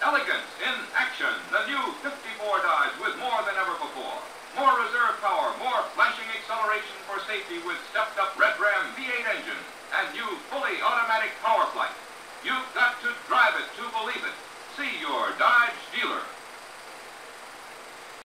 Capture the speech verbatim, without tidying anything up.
Elegance in action. The new fifty-four Dodge with more than ever before. More reserve power, more flashing acceleration for safety with stepped-up Red Ram V eight engine and new fully automatic power flight. You've got to drive it to believe it. See your Dodge dealer.